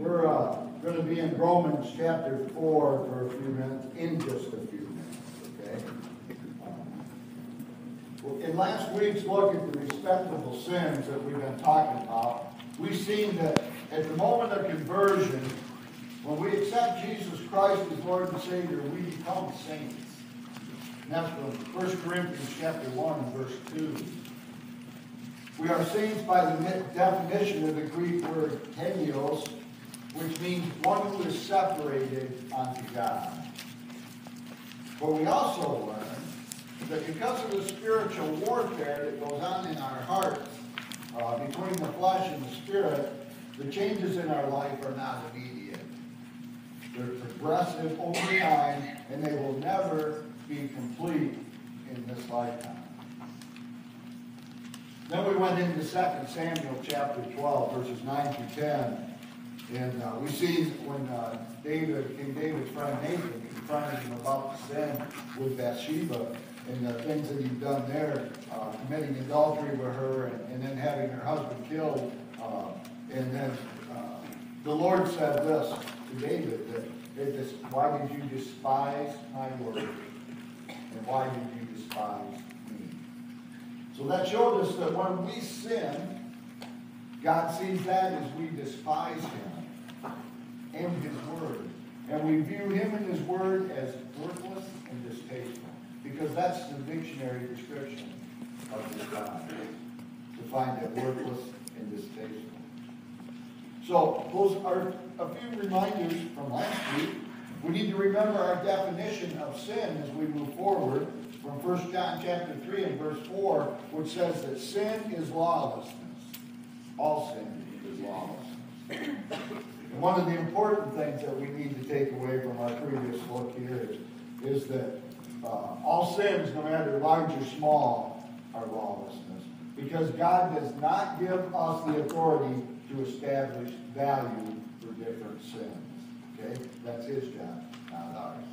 We're going to be in Romans chapter 4 for a few minutes, in just a few minutes, okay? In last week's look at the respectable sins that we've been talking about, we've seen that at the moment of conversion, when we accept Jesus Christ as Lord and Savior, we become saints. And that's from 1 Corinthians chapter 1, verse 2. We are saints by the definition of the Greek word hagios, which means one who is separated unto God. But we also learn that because of the spiritual warfare that goes on in our hearts, between the flesh and the spirit, the changes in our life are not immediate. They're progressive over time, and they will never be complete in this lifetime. Then we went into 2 Samuel chapter 12, verses 9 through 10. And we see when King David's friend Nathan confronted him about the sin with Bathsheba and the things that he'd done there, committing adultery with her and then having her husband killed. And then the Lord said this to David, that why did you despise my word? And why did you despise me? So that showed us that when we sin, God sees that as we despise him and his word. And we view him and his word as worthless and distasteful. Because that's the dictionary description of this God. To find it worthless and distasteful. So those are a few reminders from last week. We need to remember our definition of sin as we move forward from 1 John chapter 3 and verse 4, which says that sin is lawlessness. All sin is lawlessness. And one of the important things that we need to take away from our previous look here is that all sins, no matter large or small, are lawlessness. Because God does not give us the authority to establish value for different sins. Okay? That's his job, not ours.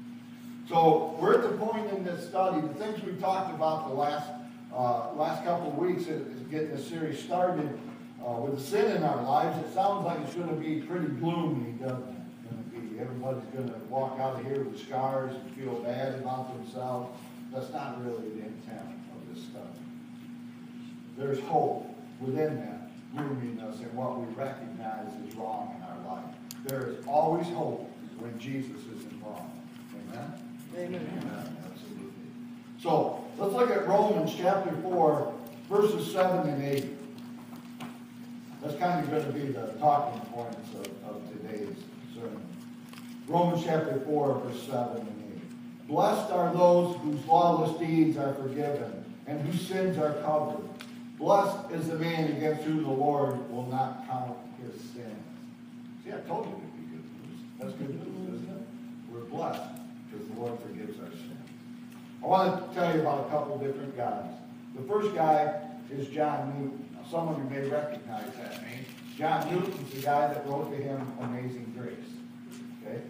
So we're at the point in this study, the things we've talked about the last couple of weeks is getting this series started with the sin in our lives. It sounds like it's going to be pretty gloomy, doesn't it? Everybody's going to walk out of here with scars and feel bad about themselves. That's not really the intent of this study. There's hope within that gloominess and what we recognize is wrong in our life. There is always hope when Jesus is involved. Amen? Amen. Amen. Absolutely. So, let's look at Romans chapter 4, verses 7 and 8. That's kind of going to be the talking points of today's sermon. Romans chapter 4, verse 7 and 8. Blessed are those whose lawless deeds are forgiven and whose sins are covered. Blessed is the man against whom the Lord will not count his sins. See, I told you it would be good news. That's good news, isn't it? We're blessed because the Lord forgives our sins. I want to tell you about a couple different guys. The first guy is John Newton. Now, some of you may recognize that name. John Newton's the guy that wrote the hymn Amazing Grace. Okay?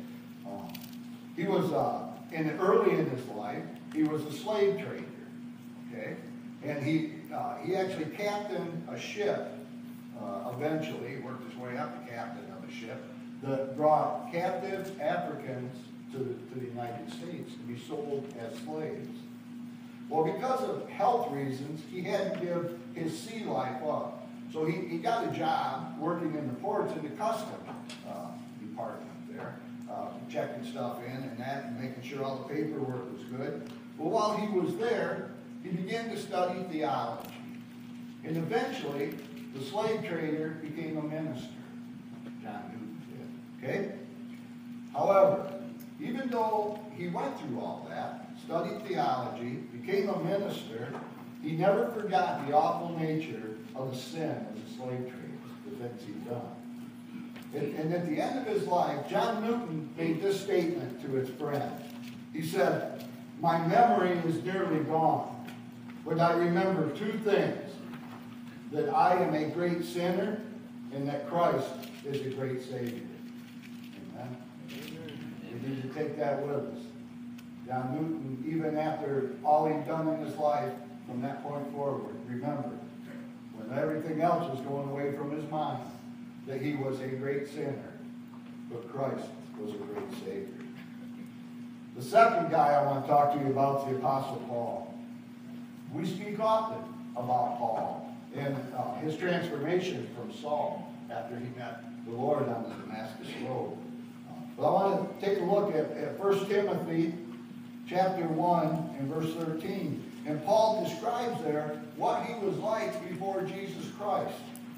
He was, early in his life, he was a slave trader. Okay? And he actually captained a ship, eventually, he worked his way up to captain of a ship, that brought captive Africans to the United States to be sold as slaves. Well, because of health reasons, he had to give his sea life up. So he got a job working in the ports in the customs department there, checking stuff in and that, and making sure all the paperwork was good. Well, while he was there, he began to study theology. And eventually, the slave trader became a minister. John Newton did. Okay? However, even though he went through all that, studied theology, became a minister, he never forgot the awful nature of the sin as a slave trader, the things he'd done. And at the end of his life, John Newton made this statement to his friend. He said, "My memory is nearly gone, but I remember two things, that I am a great sinner and that Christ is a great Savior." Amen? We need to take that with us. John Newton, even after all he'd done in his life, from that point forward, remember, when everything else was going away from his mind, that he was a great sinner, but Christ was a great Savior. The second guy I want to talk to you about is the Apostle Paul. We speak often about Paul and his transformation from Saul after he met the Lord on the Damascus Road. But I want to take a look at 1 Timothy chapter 1 and verse 13. And Paul describes there what he was like before Jesus Christ.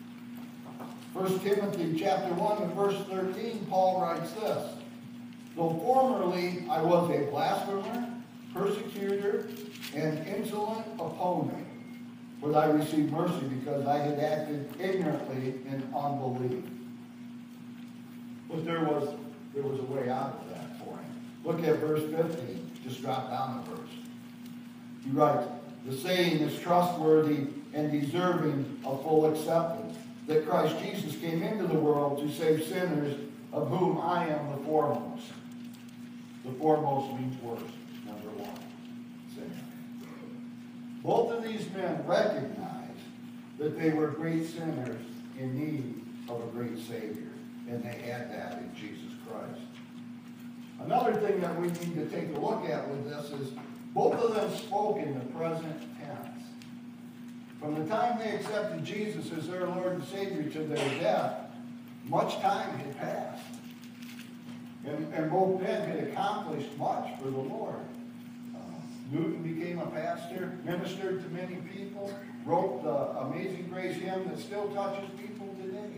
1 Timothy chapter 1 and verse 13, Paul writes this: though formerly I was a blasphemer, persecutor, and insolent opponent, but I received mercy because I had acted ignorantly in unbelief. But there was a way out of that for him. Look at verse 15. Just drop down a verse. He writes, the saying is trustworthy and deserving of full acceptance, that Christ Jesus came into the world to save sinners, of whom I am the foremost. The foremost means worst, number one. Sinner. Both of these men recognized that they were great sinners in need of a great Savior, and they had that in Jesus Christ. Another thing that we need to take a look at with this is both of them spoke in the present tense. From the time they accepted Jesus as their Lord and Savior to their death, much time had passed. And both men had accomplished much for the Lord. Newton became a pastor, ministered to many people, wrote the Amazing Grace hymn that still touches people today.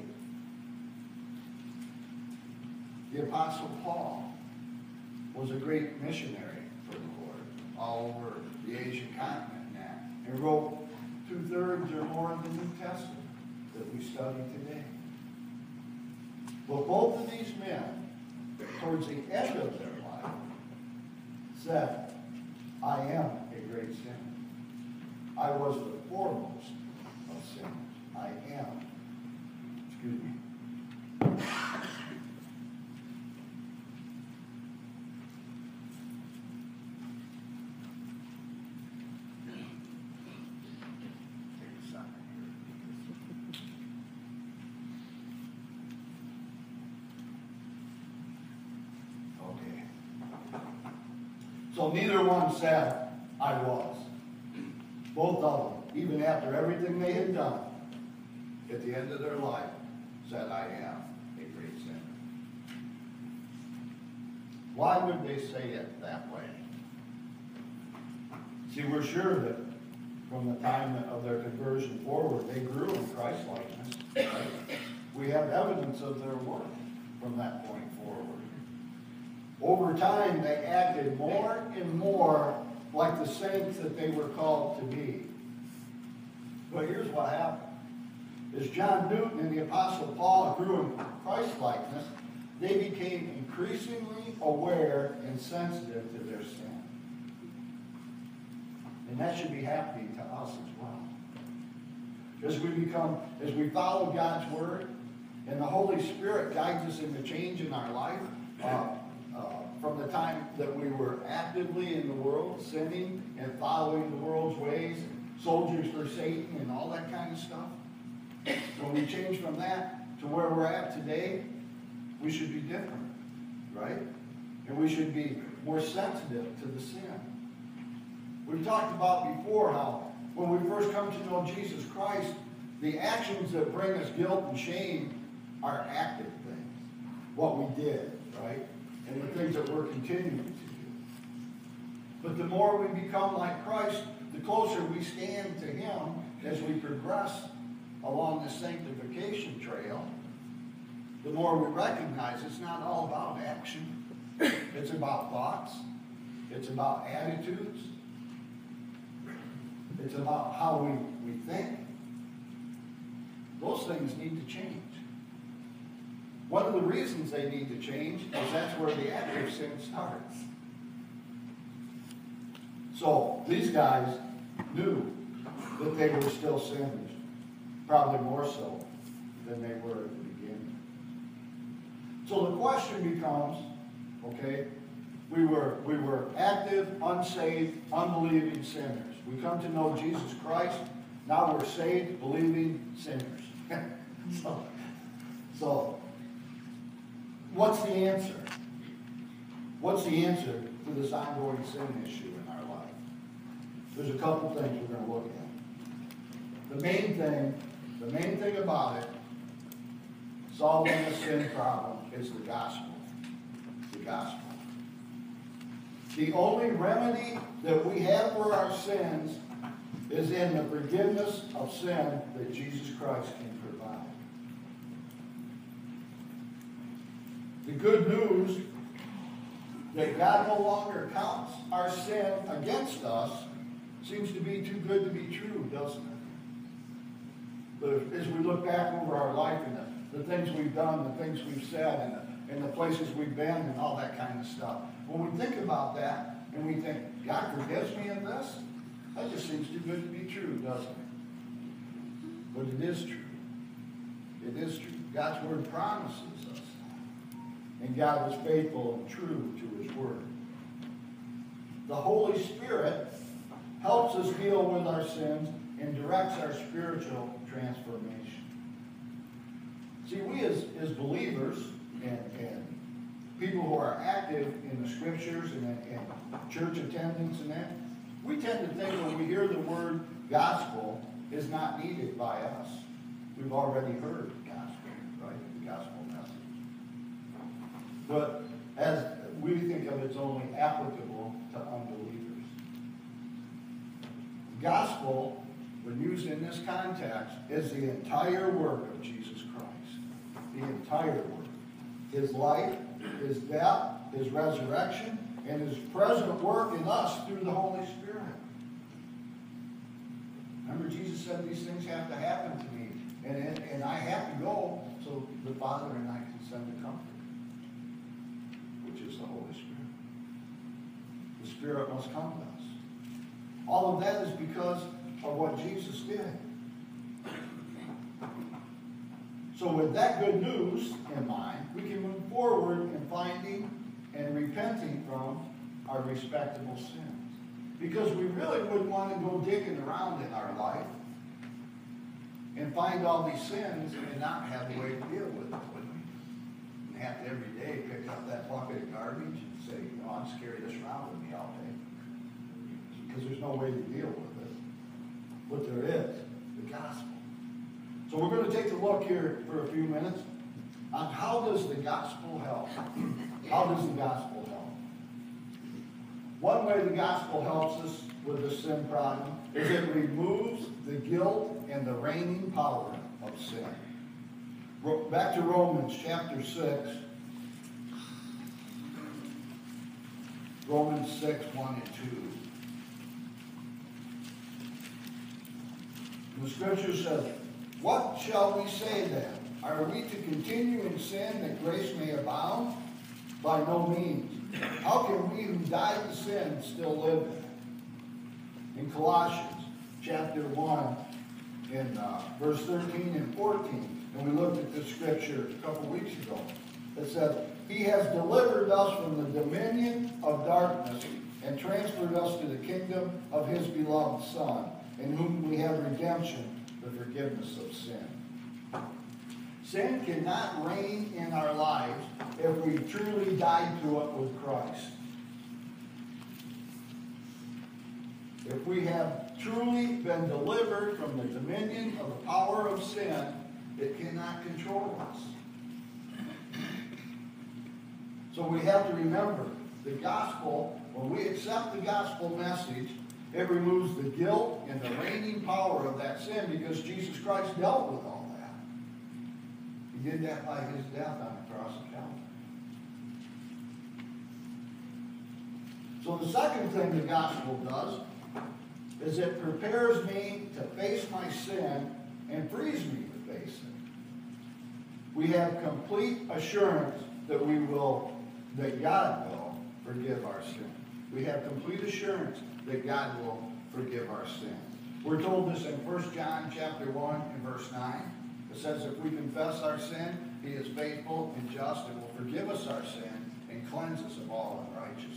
The Apostle Paul was a great missionary for the Lord all over the Asian continent now, and wrote 2/3 or more of the New Testament that we study today. But both of these men, towards the end of their life, said, I am a great sinner. I was the foremost of sinners. I am. Excuse me. So neither one said, I was. Both of them, even after everything they had done, at the end of their life, said, I am a great sinner. Why would they say it that way? See, we're sure that from the time of their conversion forward, they grew in Christ-likeness. Right? We have evidence of their work from that point forward. Over time, they acted more and more like the saints that they were called to be. But here's what happened. As John Newton and the Apostle Paul grew in Christ-likeness, they became increasingly aware and sensitive to their sin. And that should be happening to us as well. As we follow God's Word, and the Holy Spirit guides us into change in our life, from the time that we were actively in the world, sinning and following the world's ways, soldiers for Satan and all that kind of stuff. When we change from that to where we're at today, we should be different, right? And we should be more sensitive to the sin. We've talked about before how when we first come to know Jesus Christ, the actions that bring us guilt and shame are active things, what we did, right? And the things that we're continuing to do. But the more we become like Christ, the closer we stand to Him as we progress along this sanctification trail, the more we recognize it's not all about action. It's about thoughts. It's about attitudes. It's about how we think. Those things need to change. One of the reasons they need to change is that's where the active sin starts. So these guys knew that they were still sinners, probably more so than they were at the beginning. So the question becomes, okay, we were active, unsaved, unbelieving sinners. We come to know Jesus Christ. Now we're saved, believing sinners. So, what's the answer? What's the answer to this ongoing sin issue in our life? There's a couple things we're going to look at. The main thing about it, solving the sin problem, is the gospel. The gospel. The only remedy that we have for our sins is in the forgiveness of sin that Jesus Christ can provide. The good news that God no longer counts our sin against us seems to be too good to be true, doesn't it? But as we look back over our life and the things we've done, the things we've said, and the places we've been, and all that kind of stuff, when we think about that and we think, God forgives me in this, that just seems too good to be true, doesn't it? But it is true. It is true. God's word promises us that. And God is faithful and true to his word. The Holy Spirit helps us deal with our sins and directs our spiritual transformation. See, we as believers and people who are active in the scriptures and church attendance and that, we tend to think when we hear the word gospel is not needed by us. We've already heard the gospel, right? The gospel message. But as we think of it's only applicable to unbelievers. The gospel, when used in this context, is the entire work of Jesus Christ. The entire work. His life, his death, his resurrection, and his present work in us through the Holy Spirit. Remember, Jesus said these things have to happen to me, and I have to go so the Father and I can send the Comforter, which is the Holy Spirit. The Spirit must come to us. All of that is because of what Jesus did. So with that good news in mind, we can move forward in finding and repenting from our respectable sins. Because we really wouldn't want to go digging around in our life and find all these sins and not have a way to deal with it, would we? And have to every day pick up that bucket of garbage and say, I'll just carry this around with me all day. Because there's no way to deal with it. But there is, the gospel. So we're going to take a look here for a few minutes on how does the gospel help? How does the gospel help? One way the gospel helps us with the sin problem is it removes the guilt and the reigning power of sin. Back to Romans chapter 6. Romans 6, 1 and 2. The scripture says, what shall we say then? Are we to continue in sin that grace may abound? By no means. How can we who died to sin still live in it? In Colossians chapter 1, in verse 13 and 14, and we looked at this scripture a couple weeks ago, it says, he has delivered us from the dominion of darkness and transferred us to the kingdom of his beloved Son, in whom we have redemption, the forgiveness of sin. Sin cannot reign in our lives if we truly died to it with Christ. If we have truly been delivered from the dominion of the power of sin, it cannot control us. So we have to remember the gospel, when we accept the gospel message, it removes the guilt and the reigning power of that sin because Jesus Christ dealt with all that. He did that by his death on the cross of Calvary. So the second thing the gospel does is it prepares me to face my sin and frees me to face it. We have complete assurance that God will forgive our sin. We have complete assurance that God will forgive our sin. We're told this in 1 John chapter 1 and verse 9. It says, if we confess our sin, he is faithful and just and will forgive us our sin and cleanse us of all unrighteousness.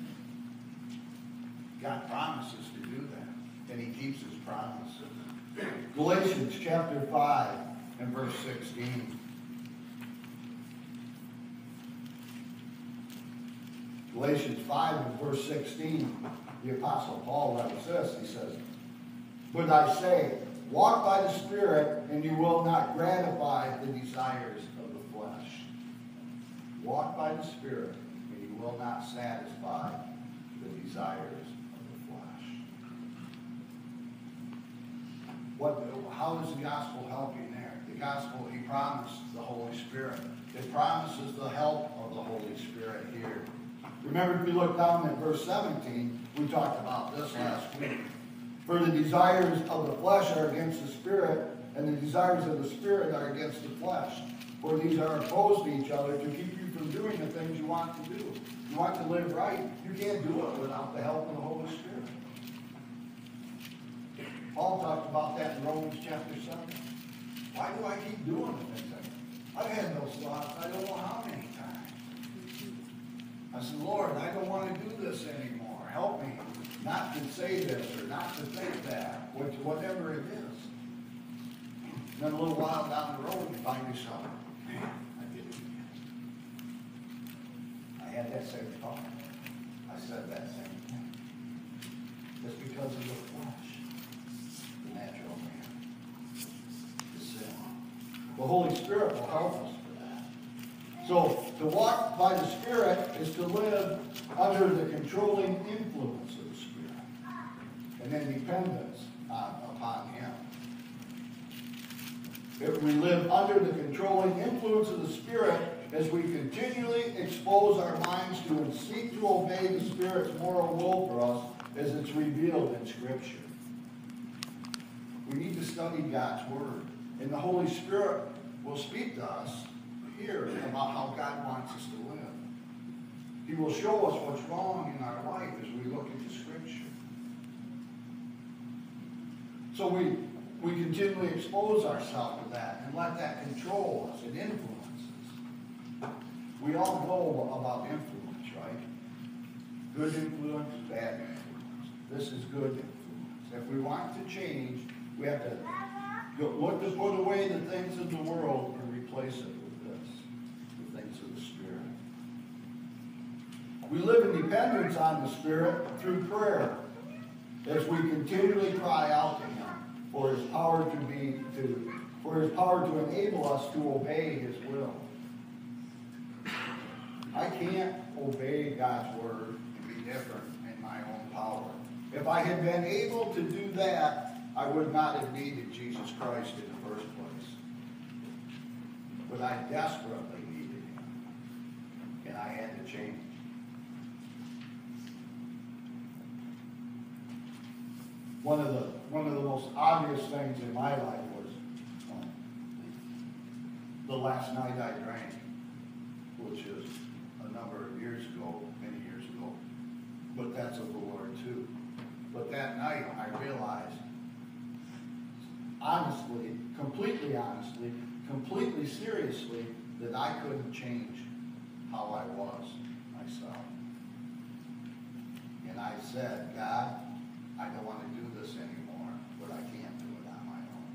God promises to do that, and he keeps his promises. Galatians chapter 5 and verse 16. Galatians 5 and verse 16, the Apostle Paul writes this. He says, "But I say, walk by the Spirit, and you will not gratify the desires of the flesh." Walk by the Spirit, and you will not satisfy the desires of the flesh. How does the gospel help you there? The gospel, he promised the Holy Spirit. It promises the help of the Holy Spirit here. Remember, if we look down at verse 17, we talked about this last week. "For the desires of the flesh are against the Spirit, and the desires of the Spirit are against the flesh. For these are opposed to each other to keep you from doing the things you want to do." You want to live right, you can't do it without the help of the Holy Spirit. Paul talked about that in Romans chapter 7. Why do I keep doing the things I've had those thoughts I don't know how many times. I said, "Lord, I don't want to do this anymore. Help me not to say this or not to think that," whatever it is. And then a little while down the road, you find yourself, "Man, I did it again. I had that same thought. I said that same thing." It's because of the flesh, the natural man, the sin. The Holy Spirit will help us for that. So, to walk by the Spirit is to live under the controlling influence of the Spirit and then dependence upon Him. If we live under the controlling influence of the Spirit as we continually expose our minds to and seek to obey the Spirit's moral will for us as it's revealed in Scripture. We need to study God's Word. And the Holy Spirit will speak to us here about how God wants us to live. He will show us what's wrong in our life as we look into Scripture. So we continually expose ourselves to that and let that control us and influence us. We all know about influence, right? Good influence, bad influence. This is good influence. If we want to change, we have to look to put away the things of the world and replace it with this, the things of the Spirit. We live in dependence on the Spirit through prayer as we continually cry out to Him for His power to enable us to obey His will. I can't obey God's Word and be different in my own power. If I had been able to do that, I would not have needed Jesus Christ in the first place. But I desperately needed Him. And I had to change. One of the most obvious things in my life was the last night I drank, which is a number of years ago, many years ago. But that's of the Lord too. But that night I realized, honestly, completely seriously, that I couldn't change how I was myself. And I said, "God, I don't want to do this anymore, but I can't do it on my own."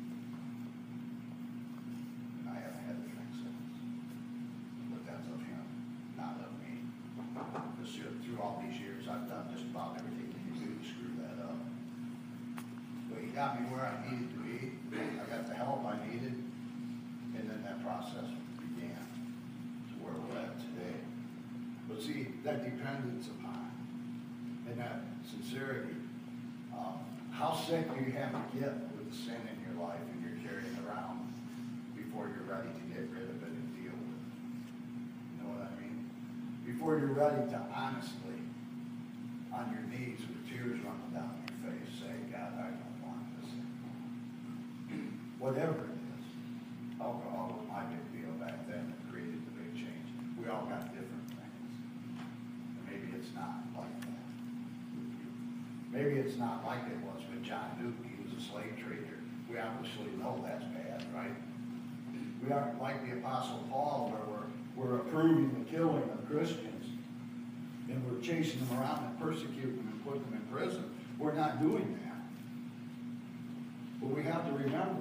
And I haven't had to drink since. But that's of Him, not of me. Because through all these years, I've done just about everything you can do to screw that up. But He got me where I needed to be. I got the help I needed. And then that process began to where we're at today. But see, that dependence upon and that sincerity. How sick do you have to get with the sin in your life and you're carrying it around before you're ready to get rid of it and deal with it? You know what I mean? Before you're ready to honestly, on your knees with tears running down your face, say, "God, I don't want this anymore." Whatever it is. Alcohol was my big deal back then that created the big change. We all got different things. And maybe it's not like that. Maybe it's not like it was with John Duke. He was a slave trader. We obviously know that's bad, right? We aren't like the Apostle Paul where we're approving the killing of Christians and we're chasing them around and persecuting them and putting them in prison. We're not doing that. But we have to remember,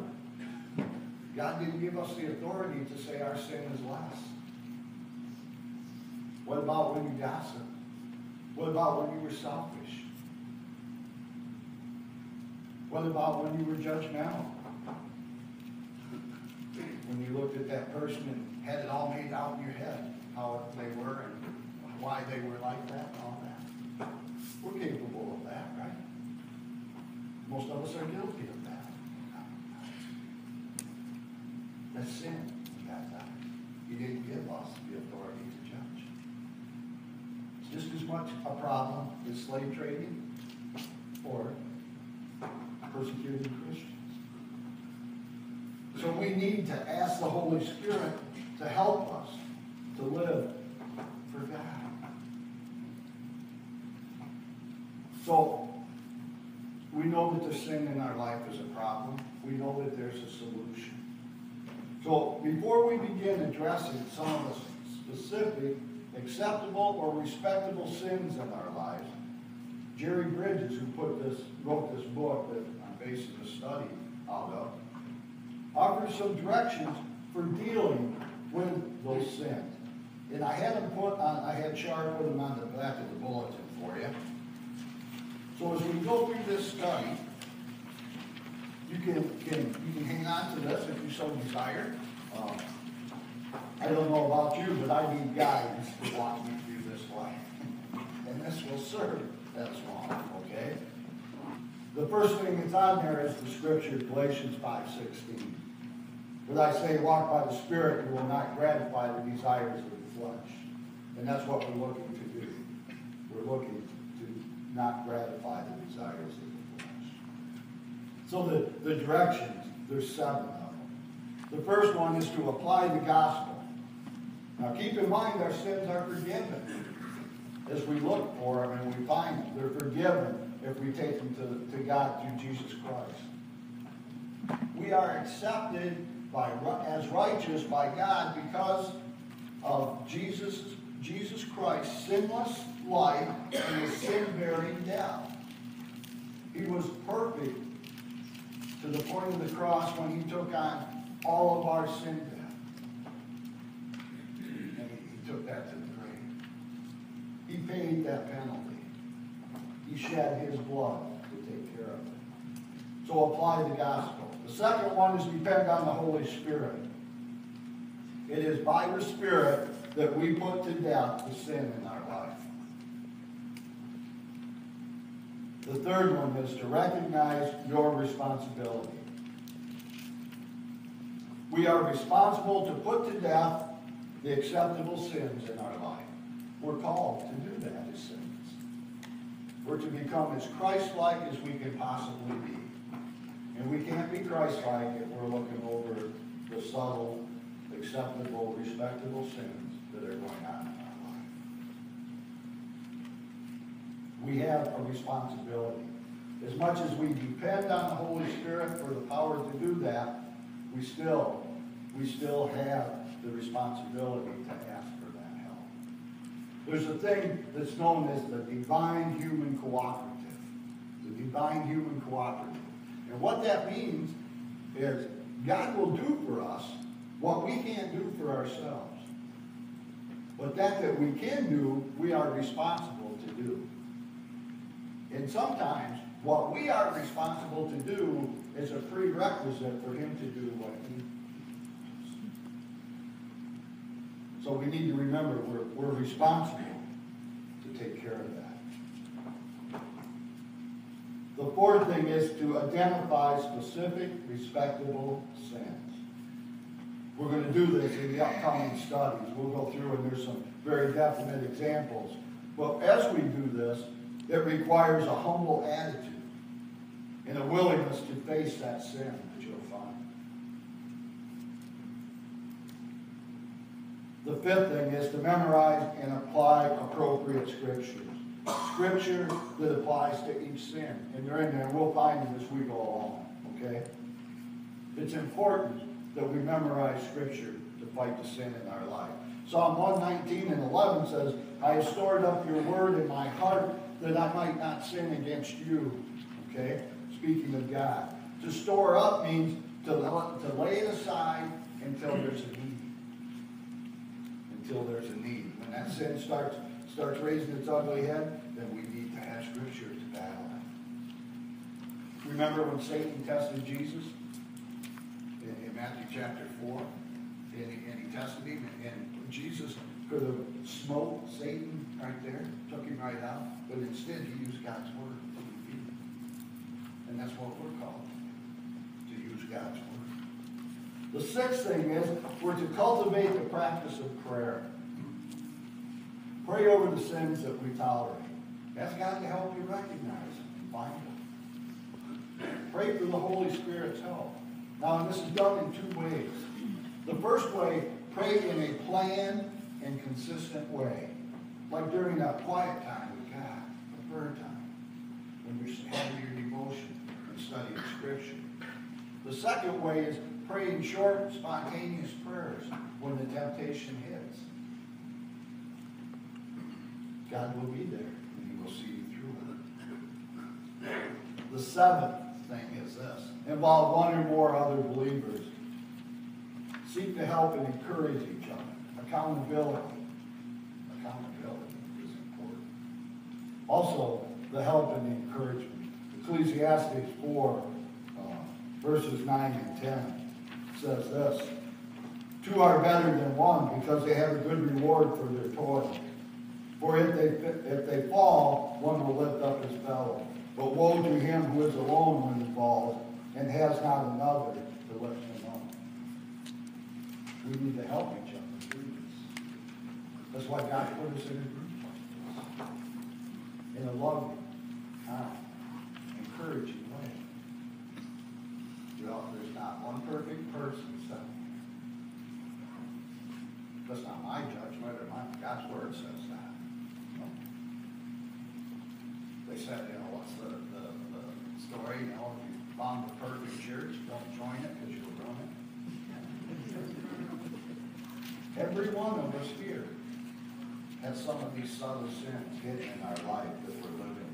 God didn't give us the authority to say our sin is less. What about when you gossiped? What about when you were selfish? What about when you were judgmental? When you looked at that person and had it all made out in your head, how they were and why they were like that and all that. We're capable of that, right? Most of us are guilty of that. That's sin in that time. He didn't give us the authority to judge. It's just as much a problem as slave trading or persecuting Christians. So we need to ask the Holy Spirit to help us to live for God. So we know that the sin in our life is a problem. We know that there's a solution. So before we begin addressing some of the specific, acceptable, or respectable sins in our lives, Jerry Bridges, who wrote this book that I'm basing the study out of, offers some directions for dealing with those sins. And I had Char put them on the back of the bulletin for you. So as we go through this study, you can hang on to this if you so desire. I don't know about you, but I need guidance to walk me through this life. And this will serve as one, okay? The first thing that's on there is the scripture, Galatians 5:16. But I say, walk by the Spirit, you will not gratify the desires of the flesh. And that's what we're looking to do. We're looking to not gratify the desires of the flesh. So the directions, there's 7 of them. The first one is to apply the gospel. Now keep in mind our sins are forgiven. As we look for them and we find them, they're forgiven if we take them to God through Jesus Christ. We are accepted as righteous by God because of Jesus Christ's sinless life and his sin-bearing death. He was perfect to the point of the cross when he took on all of our sin debt. And he took that to the grave. He paid that penalty. He shed his blood to take care of it. So apply the gospel. The second one is depend on the Holy Spirit. It is by the Spirit that we put to death the sin in our life. The third one is to recognize your responsibility. We are responsible to put to death the acceptable sins in our life. We're called to do that as sins. We're to become as Christ-like as we can possibly be. And we can't be Christ-like if we're looking over the subtle, acceptable, respectable sins that are going on in our life. We have a responsibility. As much as we depend on the Holy Spirit for the power to do that, we still have the responsibility to ask for that help. There's a thing that's known as the divine human cooperative. The divine human cooperative. And what that means is God will do for us what we can't do for ourselves. But that we can do, we are responsible to do. And sometimes what we are responsible to do is a prerequisite for him to do what he does. So we need to remember we're responsible to take care of that. The fourth thing is to identify specific, respectable sins. We're going to do this in the upcoming studies. We'll go through and there's some very definite examples. But as we do this, it requires a humble attitude and a willingness to face that sin that you'll find. The fifth thing is to memorize and apply appropriate scriptures. Scripture that applies to each sin. And they're in there. We'll find them as we go along. Okay? It's important that we memorize Scripture to fight the sin in our life. Psalm 119 and 11 says, I have stored up your word in my heart that I might not sin against you. Okay? Speaking of God. To store up means to lay it aside until there's a need. until there's a need. When that sin starts raising its ugly head, then we need to have Scripture to battle it. Remember when Satan tested Jesus in Matthew chapter 4? And he tested him, and Jesus could have smote Satan right there, took him right out, but instead he used God's word to defeat him. And that's what we're called, to use God's word. The sixth thing is we're to cultivate the practice of prayer. Pray over the sins that we tolerate. Ask God to help you recognize them and find them. Pray for the Holy Spirit's help. Now, this is done in two ways. The first way, pray in a planned and consistent way. Like during that quiet time with God, the prayer time, when you're having your devotion and studying Scripture. The second way is pray in short, spontaneous prayers when the temptation hits. God will be there, and He will see you through it. The seventh thing is this. Involve one or more other believers. Seek to help and encourage each other. Accountability. Accountability is important. Also, the help and the encouragement. Ecclesiastes 4, verses 9 and 10 says this. Two are better than one because they have a good reward for their toil. For if they fall, one will lift up his fellow. But woe to him who is alone when he falls and has not another to lift him up. We need to help each other through this. That's why God put us in a group like this. In a loving, kind, encouraging way. Well, there's not one perfect person, so that's not my judgment, or God's word says that. No. They said, what's the story? If you found the perfect church, don't join it because you'll ruin it. Every one of us here has some of these subtle sins hidden in our life that we're living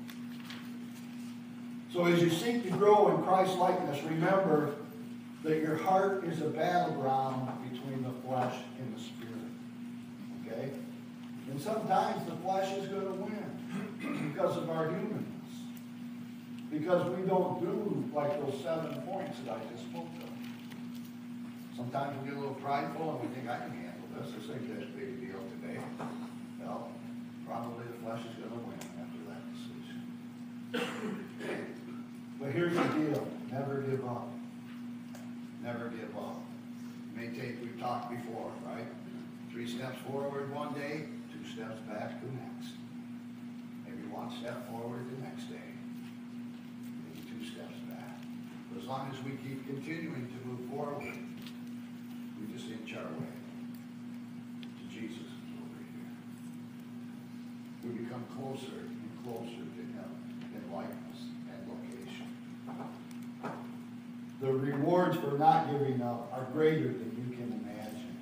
with. So as you seek to grow in Christ's likeness, remember that your heart is a battleground between the flesh and the spirit. Okay? And sometimes the flesh is going to win because of our humanness. Because we don't do like those 7 points that I just spoke of. Sometimes we get a little prideful and we think, I can handle this. This ain't that big a deal today. Well, probably the flesh is going to win after that decision. But here's the deal. Never give up. Never give up. It may take, we've talked before, right? 3 steps forward one day, 2 steps back the next. Maybe 1 step forward the next day. Maybe 2 steps back. But as long as we keep continuing to move forward, we just inch our way to Jesus over here. We become closer and closer to Him in likeness and location. The rewards for not giving up are greater than you can imagine.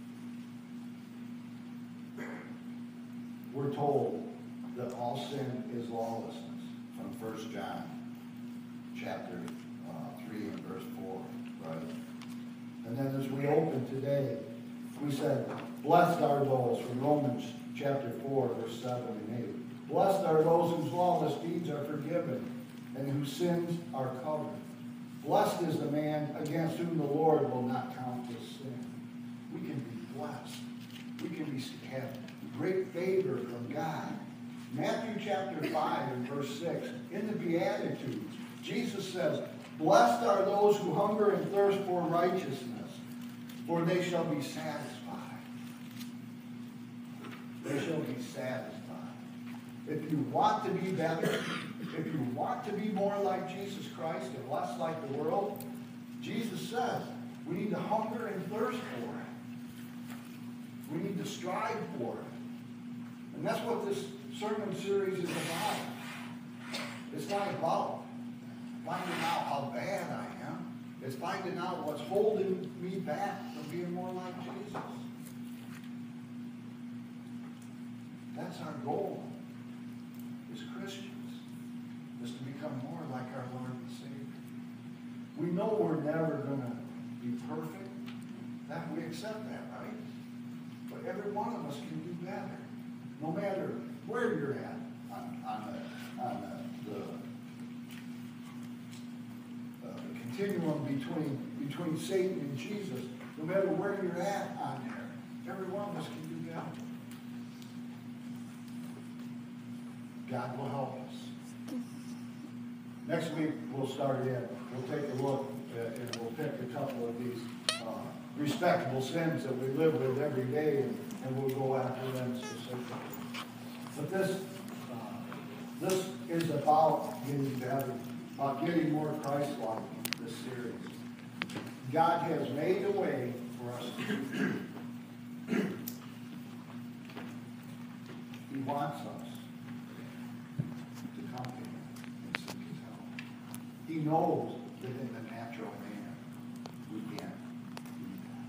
We're told that all sin is lawlessness from 1 John chapter 3 and verse 4, right? And then as we open today, we said, blessed are those, from Romans chapter 4, verse 7 and 8. Blessed are those whose lawless deeds are forgiven and whose sins are covered. Blessed is the man against whom the Lord will not count his sin. We can be blessed. We can have great favor from God. Matthew chapter 5 and verse 6, in the Beatitudes, Jesus says, blessed are those who hunger and thirst for righteousness, for they shall be satisfied. They shall be satisfied. If you want to be better, if you want to be more like Jesus Christ and less like the world, Jesus says we need to hunger and thirst for it. We need to strive for it. And that's what this sermon series is about. It's not about finding out how bad I am. It's finding out what's holding me back from being more like Jesus. That's our goal as Christians, is to become more like our Lord and Savior. We know we're never going to be perfect. That we accept that, right? But every one of us can do better. No matter where you're at the continuum between Satan and Jesus, no matter where you're at on there, every one of us can do better. God will help us. Next week, we'll start in. We'll take a look and we'll pick a couple of these respectable sins that we live with every day, and we'll go after them specifically. But this is about getting better, about getting more Christ-like, this series. God has made a way for us to do. He wants us to come to Him and seek His help. He knows that in the natural man, we can't do that.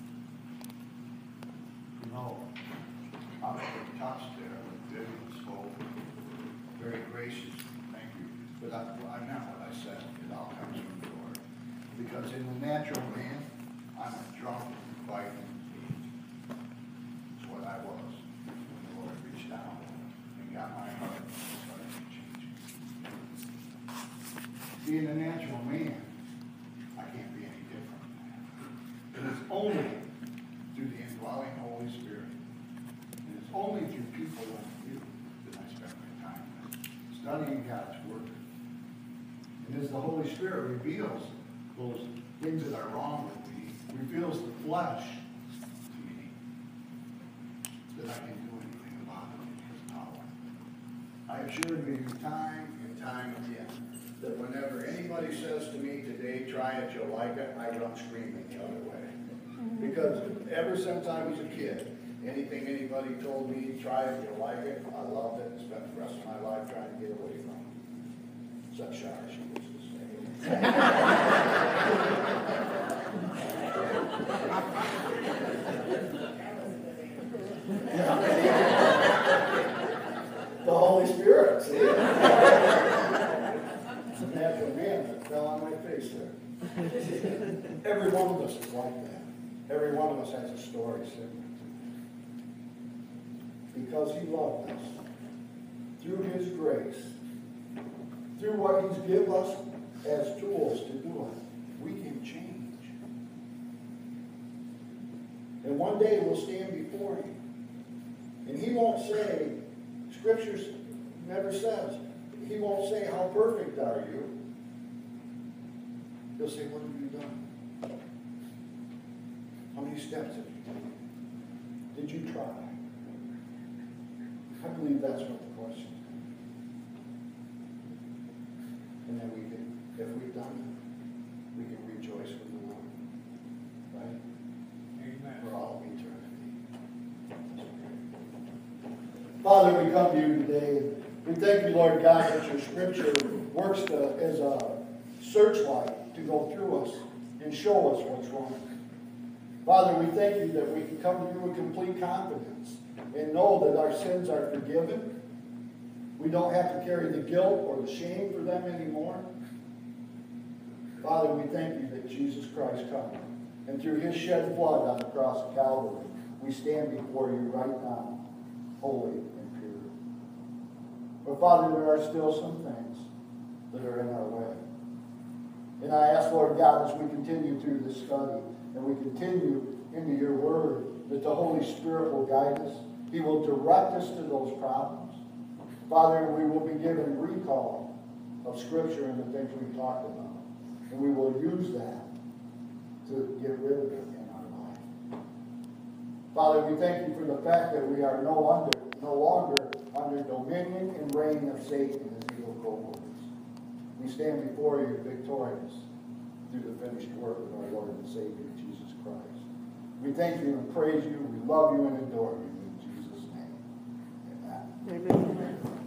You know, I'm touched there when Vivian spoke. Very gracious, thank you. But I meant what I said. It all comes from the Lord. Because in the natural man, I'm a drunk, fighting thief. It's what I was when the Lord reached down and got my heart and started changing. See, in the natural man, I can't be any different than that. And it's only through the indwelling Holy Spirit. And it's only through people like you that I spend my time with, studying God's Word. And as the Holy Spirit reveals those things that are wrong with me, reveals the flesh to me, that I can do anything about it in His power. I assure you time and time again that whenever anybody says to me today, try it, you'll like it, I run screaming the other way. Because ever since I was a kid, anything anybody told me, try it, you'll like it, I loved it, and spent the rest of my life trying to get away from it. Such shy she was to say. The Holy Spirit, see? It's a natural man that fell on my face there. Every one of us is like that. Every one of us has a story similar. Because He loved us, through His grace, through what He's given us as tools to do it, we can change. And one day we'll stand before Him. And He won't say, Scripture never says, He won't say, how perfect are you? He'll say, what have you done? How many steps have you taken? Did you try? I believe that's what the question is. And then we can, if we've done it, we can rejoice with the Lord. Right? Amen. For all of eternity. Father, we come to you today. We thank you, Lord God, that your Scripture works as a searchlight to go through us and show us what's wrong. Father, we thank you that we can come to you with complete confidence and know that our sins are forgiven. We don't have to carry the guilt or the shame for them anymore. Father, we thank you that Jesus Christ come. And through His shed blood on the cross of Calvary, we stand before you right now, holy and pure. But Father, there are still some things that are in our way. And I ask, Lord God, as we continue through this study, and we continue into your word, that the Holy Spirit will guide us. He will direct us to those problems. Father, we will be given recall of Scripture and the things we've talked about. And we will use that to get rid of it in our life. Father, we thank you for the fact that we are no longer under dominion and reign of Satan as evil cohorts. We stand before you victorious through the finished work of our Lord and Savior, Jesus Christ. We thank you and praise you. We love you and adore you in Jesus' name. Amen. Amen.